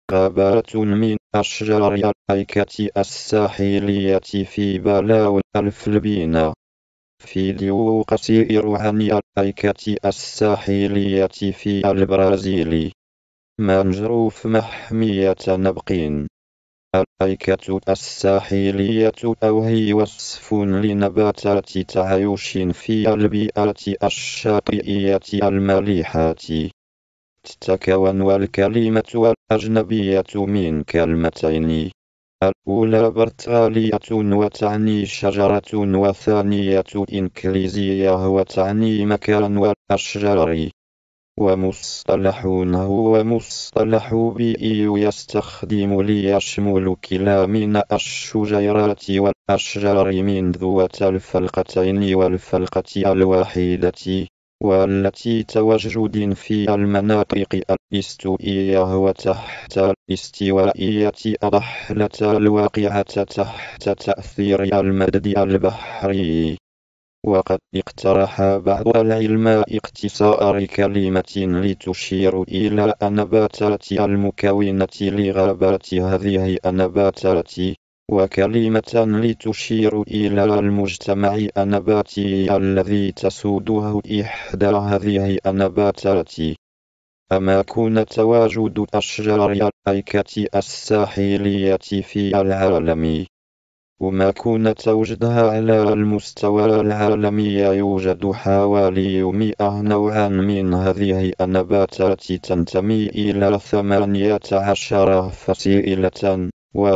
غابات من أشجار الأيكة الساحلية في بالاو الفلبين. فيديو قصير عن الأيكة الساحلية في البرازيل. منجروف محمية نبقين. الأيكة الساحلية أو هي وصف لنباتات تعيش في البيئة الشاطئية المالحة. تتكون الكلمة الأجنبية من كلمتين، الأولى برتغالية وتعني شجرة، والثانية إنكليزية وتعني مكان والأشجار. ومصطلح هو مصطلح بيئي يستخدم ليشمل كلا من الشجيرات والأشجار من ذوات الفلقتين والفلقة الواحدة، والتي تواجد في المناطق الاستوائية وتحت الاستوائية الضحلة الواقعة تحت تأثير المدد البحري. وقد اقترح بعض العلماء اختصار كلمة لتشير إلى النباتات المكونة لغابات هذه النباتات، وكلمة لتشير إلى المجتمع النباتي الذي تسوده إحدى هذه النباتات. أماكن تواجد أشجار الأيكة الساحلية في العالم. أماكن توجدها على المستوى العالمي يوجد حوالي 100 نوعا من هذه النباتات تنتمي إلى 18 فصيلة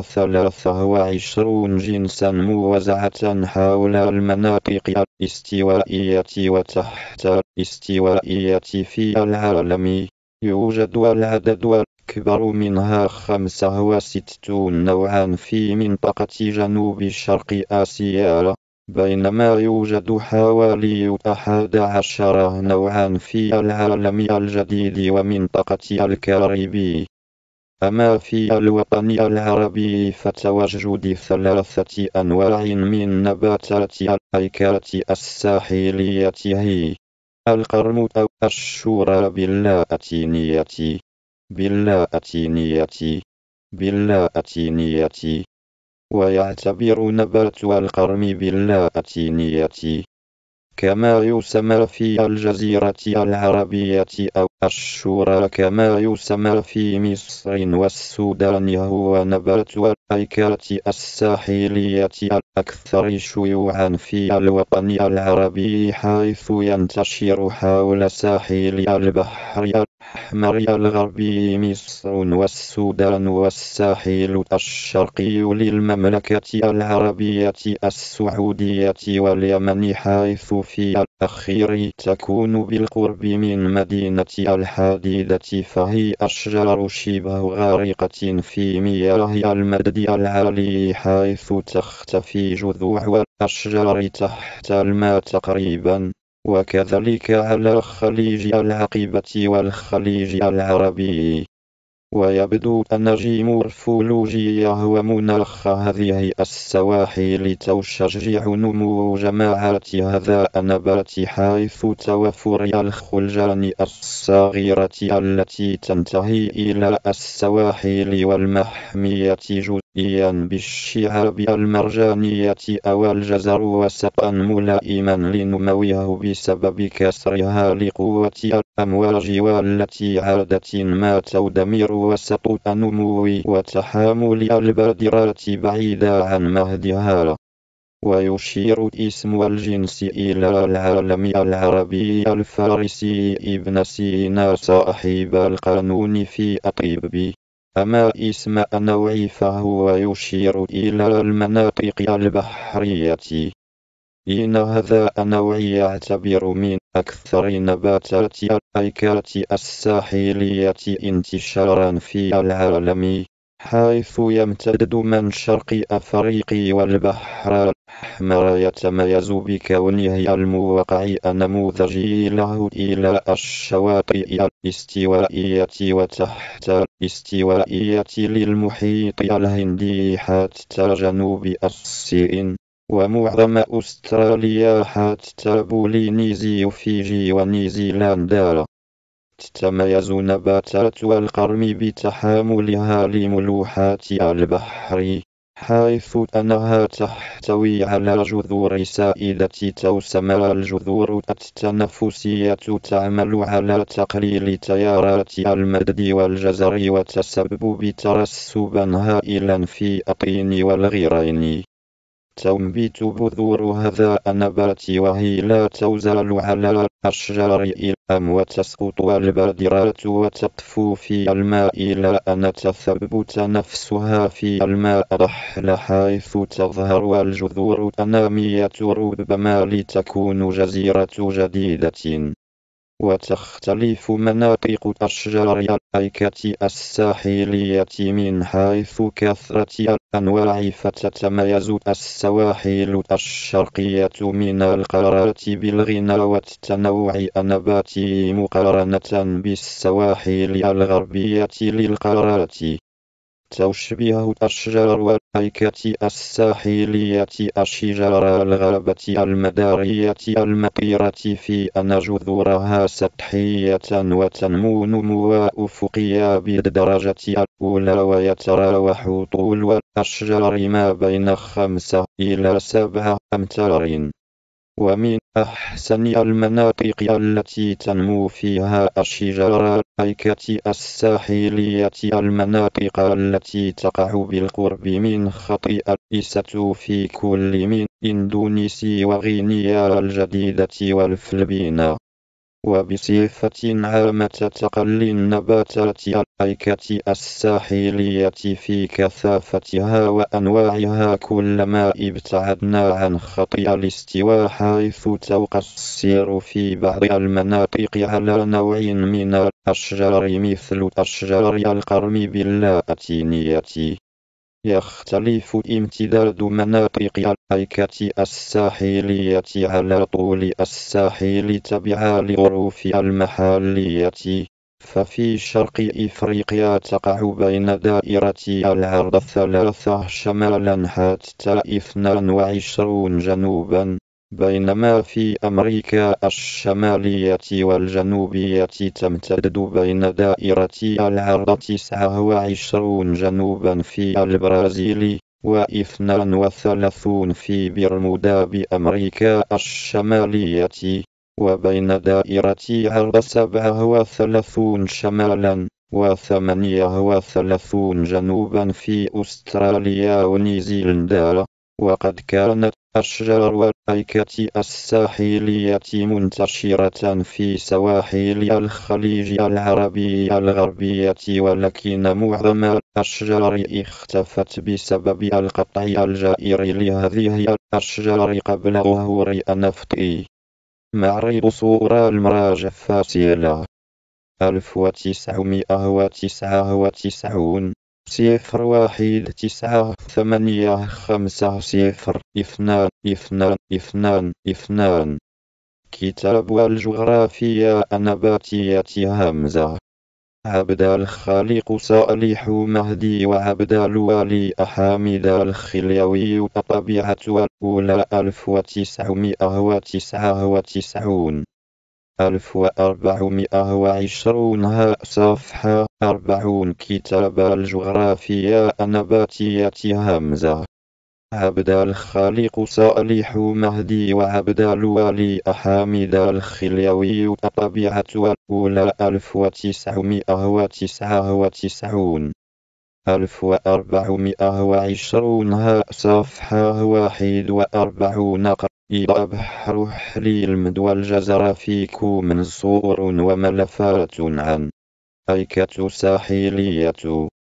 و23 جنسا موزعة حول المناطق الاستوائية وتحت الاستوائية في العالم. يوجد العدد الأكبر منها 65 نوعا في منطقة جنوب شرق آسيا، بينما يوجد حوالي 11 نوعا في العالم الجديد ومنطقة الكاريبي. أما في الوطن العربي فتواجد 3 أنواع من نباتات الأيكة الساحلية هي: القرم أو الشورى باللاتينية. ويعتبر نبات القرم باللاتينية كما يسمى في الجزيرة العربية، أو الشورى كما يسمى في مصر والسودان، هو نبات الأيكة الساحلية الأكثر شيوعا في الوطن العربي، حيث ينتشر حول ساحل البحر الأحمر الغربي مصر والسودان والساحل الشرقي للمملكة العربية السعودية واليمن، حيث في الأخير تكون بالقرب من مدينة الحديدة، فهي أشجار شبه غارقة في مياه المدد العالي، حيث تختفي جذوع الأشجار تحت الماء تقريبا. وكذلك على الخليج العقبة والخليج العربي. ويبدو أن جيومورفولوجيا ومناخ هذه السواحل تشجع نمو جماعات هذا النبات، حيث توفر الخلجان الصغيرة التي تنتهي إلى السواحل والمحمية جزئيا بالشعاب المرجانية أو الجزر وسطا ملائما لنموه بسبب كسرها لقوة الأمواج، والتي عادة ما تدمر وسط النمو وتحامل البادرات بعيدا عن مهدها. ويشير اسم الجنس إلى العالم العربي الفارسي ابن سينا صاحب القانون في الطب. أما اسم النوع فهو يشير إلى المناطق البحرية. إن هذا النوع يعتبر من أكثر نباتات الأيكة الساحلية انتشارا في العالم، حيث يمتد من شرق أفريقيا والبحر الأحمر، يتميز بكونه الموقع النموذجي له إلى الشواطئ الاستوائية وتحت الاستوائية للمحيط الهندي حتى جنوب الصين، ومعظم أستراليا حتى بولينيزي وفيجي ونيوزيلندا. تتميز نباتات القرم بتحاملها لملوحات البحر، حيث أنها تحتوي على جذور سائلة تسمى الجذور التنفسية، تعمل على تقليل تيارات المد والجزر وتسبب بترسبا هائلا في الطين والغيرين. تنبت بذور هذا النبات وهي لا تزال على الأشجار الأم، وتسقط البادرات وتطفو في الماء إلى أن تثبت نفسها في الماء رحل، حيث تظهر الجذور النامية ربما لتكون جزيرة جديدة. وتختلف مناطق أشجار الأيكة الساحلية من حيث كثرة الأنواع، فتتميز السواحل الشرقية من القارات بالغنى والتنوع النباتي مقارنة بالسواحل الغربية للقارات. تشبه أشجار الأيكة الساحلية أشجار الغابة المدارية المطيرة في أن جذورها سطحية وتنمو نموا أفقيا بالدرجة الأولى، ويتراوح طول الأشجار ما بين 5 إلى 7 أمتار. ومن أحسن المناطق التي تنمو فيها أشجار الأيكة الساحلية المناطق التي تقع بالقرب من خط الإسة في كل من إندونيسيا وغينيا الجديدة والفلبين. وبصفة عامة تقل نباتات الأيكة الساحلية في كثافتها وأنواعها كلما ابتعدنا عن خط الاستواء، حيث تقصر في بعض المناطق على نوع من الأشجار مثل أشجار القرم باللاتينية. يختلف امتداد مناطق الأيكة الساحلية على طول الساحل تبعا للظروف المحلية، ففي شرق إفريقيا تقع بين دائرة العرض 3 شمالا حتى 22 جنوبا، بينما في أمريكا الشمالية والجنوبية تمتد بين دائرة العرض 29 جنوبا في البرازيل، و32 في برمودا بأمريكا الشمالية، وبين دائرة عرض 37 شمالا و38 جنوبا في أستراليا ونيوزيلندا. وقد كانت أشجار الأيكة الساحلية منتشرة في سواحل الخليج العربي الغربية، ولكن معظم الأشجار اختفت بسبب القطع الجائر لهذه الأشجار قبل ظهور النفط. معرض صورة المراجع فاسيلة 1999 0198502222. كتاب الجغرافيا النباتية همزة. عبد الخالق صالح مهدي وعبد الوالي حامد الخليوي. الطبيعة الأولى 1999 1420 صفحة 40. كتاب الجغرافيا النباتية همزة. عبد الخالق صالح مهدي وعبد الوالي حامد الخليوي. الطبيعة الأولى 1999 1420 صفحة 41. إلى بحر حليل والجزر فيكم منصور وملفات عن أيكة ساحلية.